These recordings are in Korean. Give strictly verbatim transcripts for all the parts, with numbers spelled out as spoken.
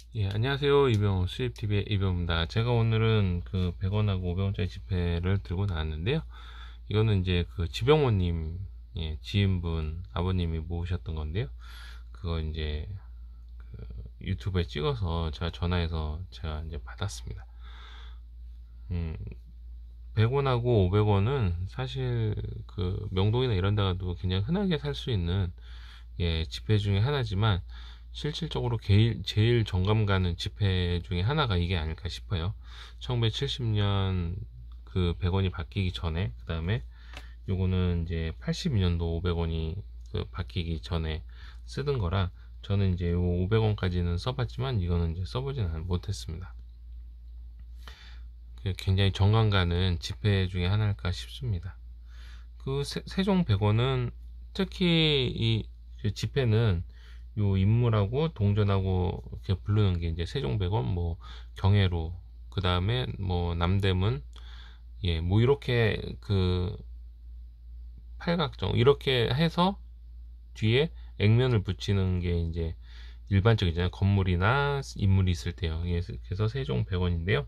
예, 안녕하세요. 이병호 수입티비의 이병호입니다. 제가 오늘은 그 백 원하고 오백 원짜리 지폐를 들고 나왔는데요. 이거는 이제 그 지병호님, 예, 지인분, 아버님이 모으셨던 건데요. 그거 이제 그 유튜브에 찍어서 제가 전화해서 제가 이제 받았습니다. 음, 백 원하고 오백 원은 사실 그 명동이나 이런 데 가도 그냥 흔하게 살 수 있는 예, 지폐 중에 하나지만 실질적으로 제일, 제일 정감 가는 지폐 중에 하나가 이게 아닐까 싶어요. 천구백칠십 년 그 백 원이 바뀌기 전에, 그 다음에 요거는 이제 팔십이 년도 오백 원이 그 바뀌기 전에 쓰던 거라 저는 이제 요 오백 원까지는 써봤지만 이거는 이제 써보진 못했습니다. 굉장히 정감 가는 지폐 중에 하나일까 싶습니다. 그 세, 세종 백 원은 특히 이 지폐는 요 인물하고 동전하고 이렇게 부르는 게 이제 세종백원, 뭐 경회로, 그 다음에 뭐 남대문, 예, 뭐 이렇게 그 팔각정 이렇게 해서 뒤에 액면을 붙이는 게 이제 일반적이잖아요. 건물이나 인물이 있을 때요. 예, 그래서 세종백원인데요.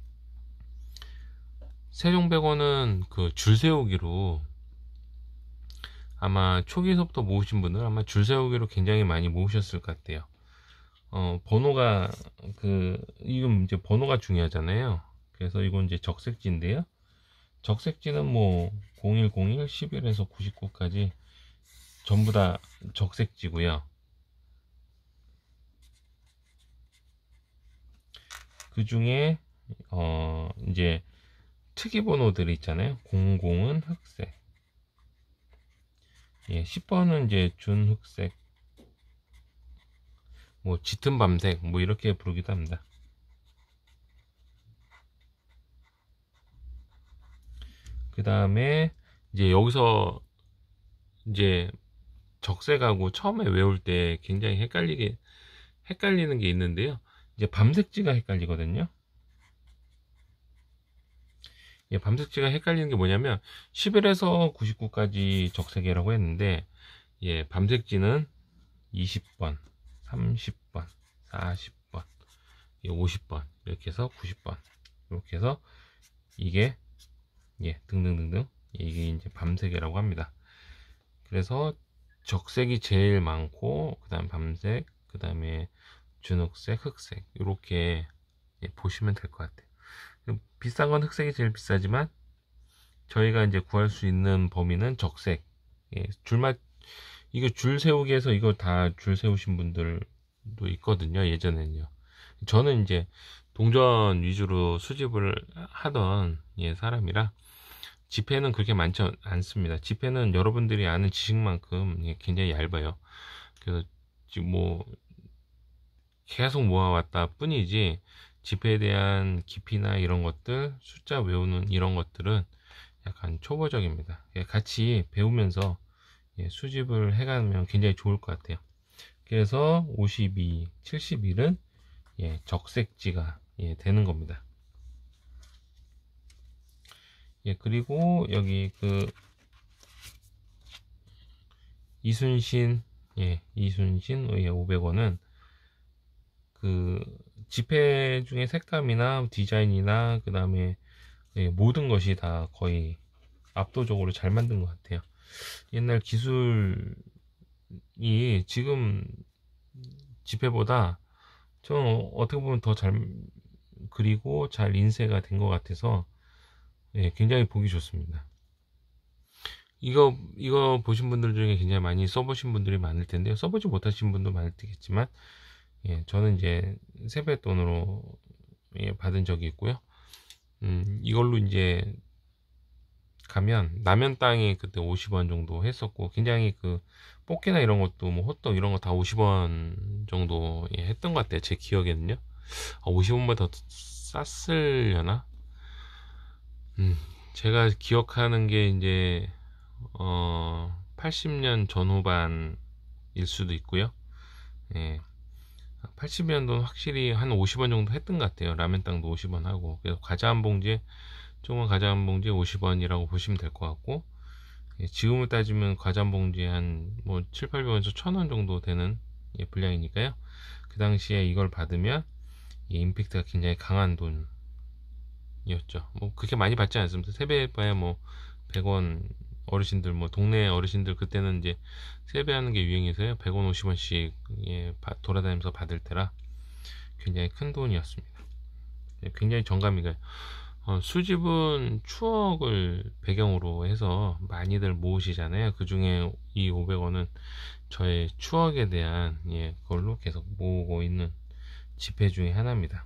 세종백원은 그 줄 세우기로 아마 초기에서부터 모으신 분은 아마 줄 세우기로 굉장히 많이 모으셨을 것 같아요. 어, 번호가, 그, 이건 이제 번호가 중요하잖아요. 그래서 이건 이제 적색지인데요. 적색지는 뭐, 공일, 공일, 십일에서 구십구까지 전부 다 적색지고요. 그 중에, 어, 이제 특이 번호들이 있잖아요. 공공은 흑색. 예, 십 번은 이제 준흑색. 뭐, 짙은 밤색. 뭐, 이렇게 부르기도 합니다. 그 다음에, 이제 여기서 이제 적색하고 처음에 외울 때 굉장히 헷갈리게 헷갈리는 게 있는데요. 이제 밤색지가 헷갈리거든요. 예, 밤색지가 헷갈리는 게 뭐냐면 십일에서 구십구까지 적색이라고 했는데, 예, 밤색지는 이십 번, 삼십 번, 사십 번, 오십 번 이렇게 해서 구십 번 이렇게 해서 이게 예, 등등등등 이게 이제 밤색이라고 합니다. 그래서 적색이 제일 많고 그다음 밤색, 그다음에 준흑색, 흑색 이렇게 예, 보시면 될 것 같아요. 비싼 건 흑색이 제일 비싸지만 저희가 이제 구할 수 있는 범위는 적색. 예, 줄만 이거 줄 세우기 해서 이거 다 줄 세우신 분들도 있거든요. 예전에는요. 저는 이제 동전 위주로 수집을 하던 예, 사람이라 지폐는 그렇게 많지 않습니다. 지폐는 여러분들이 아는 지식만큼 예, 굉장히 얇아요. 그래서 지금 뭐 계속 모아왔다 뿐이지 지폐에 대한 깊이나 이런 것들, 숫자 외우는 이런 것들은 약간 초보적입니다. 예, 같이 배우면서 예, 수집을 해가면 굉장히 좋을 것 같아요. 그래서 오십이, 칠십일은 예, 적색지가 예, 되는 겁니다. 예, 그리고 여기 그 이순신, 예, 이순신 예, 오백 원은 그 지폐 중에 색감이나 디자인이나 그 다음에 예, 모든 것이 다 거의 압도적으로 잘 만든 것 같아요. 옛날 기술이 지금 지폐보다 좀 어떻게 보면 더 잘 그리고 잘 인쇄가 된 것 같아서 예, 굉장히 보기 좋습니다. 이거 이거 보신 분들 중에 굉장히 많이 써보신 분들이 많을 텐데요. 써보지 못하신 분도 많을 테겠지만 예, 저는 이제 세뱃돈으로 예, 받은 적이 있고요. 음, 이걸로 이제 가면 라면 땅이 그때 오십 원 정도 했었고 굉장히 그 뽑기나 이런 것도 뭐 호떡 이런 거 다 오십 원 정도 예, 했던 것 같아요. 제 기억에는요. 아, 오십 원보다 더 쌌으려나? 음, 제가 기억하는 게 이제 어, 팔십 년 전후반일 수도 있고요. 예. 팔십 년도는 확실히 한 오십 원 정도 했던 것 같아요. 라면 땅도 오십 원 하고. 그래서 과자 한 봉지에, 조그만 과자 한 봉지에 오십 원이라고 보시면 될 것 같고, 예, 지금을 따지면 과자 한 봉지에 한 뭐 칠, 팔백 원에서 천 원 정도 되는 예, 분량이니까요. 그 당시에 이걸 받으면 예, 임팩트가 굉장히 강한 돈이었죠. 뭐 그렇게 많이 받지 않습니다. 세배봐야 뭐 백 원, 어르신들 뭐 동네 어르신들 그때는 이제 세배하는 게 유행해서요. 백 원, 오십 원씩 예, 돌아다니면서 받을 때라 굉장히 큰 돈이었습니다. 예, 굉장히 정감이 가요. 어, 수집은 추억을 배경으로 해서 많이들 모으시잖아요. 그 중에 이 오백 원은 저의 추억에 대한 예, 걸로 계속 모으고 있는 지폐 중에 하나입니다.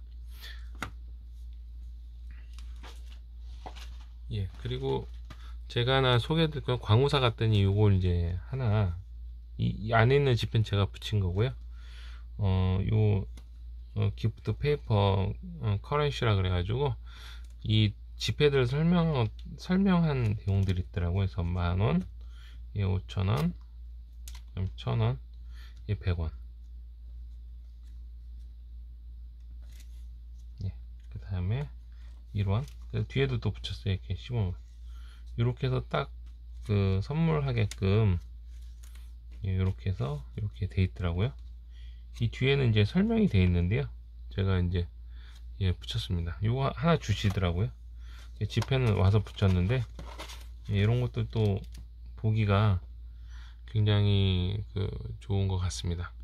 예, 그리고 제가 하나 소개해드릴 건 광우사 갔더니 요걸 이제 하나 이, 이 안에 있는 지폐는 제가 붙인 거고요. 어, 요 어, 기프트 페이퍼 어, 커런시라 그래가지고 이 지폐들 설명 설명한 내용들이 있더라고요. 그래서 만원, 예, 오천원, 천원, 예, 백원. 예, 그 다음에 일원. 뒤에도 또 붙였어요. 이렇게 십원. 이렇게 해서 딱 그 선물하게끔 이렇게 해서 이렇게 돼 있더라고요. 이 뒤에는 이제 설명이 돼 있는데요. 제가 이제 예, 붙였습니다. 이거 하나 주시더라고요. 지폐는 와서 붙였는데 예, 이런 것도 또 보기가 굉장히 그 좋은 것 같습니다.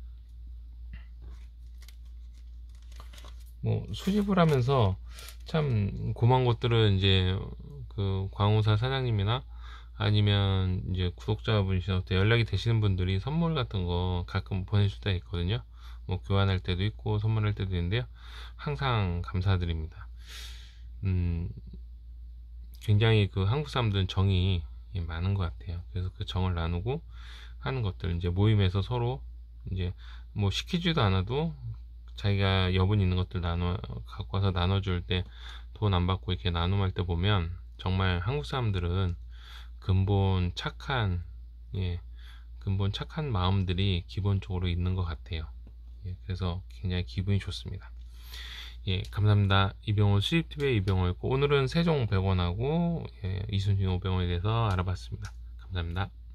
뭐 수집을 하면서 참 고마운 것들은 이제 그 광우사 사장님이나 아니면 이제 구독자분이셔서 연락이 되시는 분들이 선물 같은 거 가끔 보내줄 때가 있거든요. 뭐 교환할 때도 있고 선물할 때도 있는데요. 항상 감사드립니다. 음, 굉장히 그 한국 사람들은 정이 많은 것 같아요. 그래서 그 정을 나누고 하는 것들 이제 모임에서 서로 이제 뭐 시키지도 않아도 자기가 여분 있는 것들 나눠 갖고 와서 나눠줄 때 돈 안 받고 이렇게 나눔할 때 보면 정말 한국 사람들은 근본 착한 예 근본 착한 마음들이 기본적으로 있는 것 같아요. 예, 그래서 굉장히 기분이 좋습니다. 예, 감사합니다. 이병호 수입티비의 이병호였고 오늘은 세종 백 원하고 예, 이순신 오백 원에 대해서 알아봤습니다. 감사합니다.